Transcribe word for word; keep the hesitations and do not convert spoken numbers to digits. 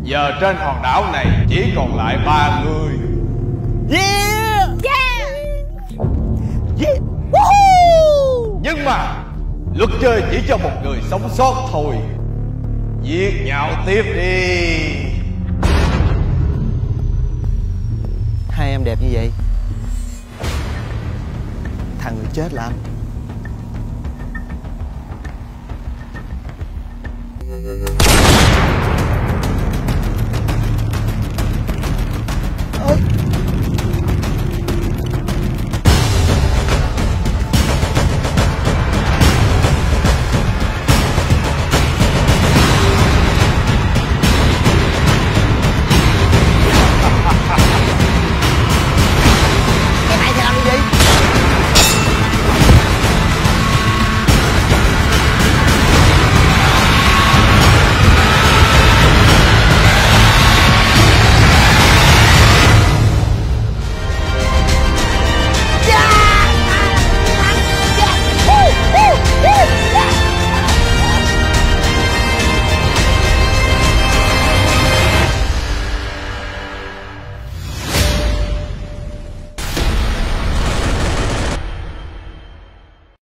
Giờ trên hòn đảo này chỉ còn lại ba người. Yeah. Yeah. Yeah. Woohoo. Nhưng mà luật chơi chỉ cho một người sống sót thôi. Giết nhau tiếp đi. Hai em đẹp như vậy, thằng người chết là anh.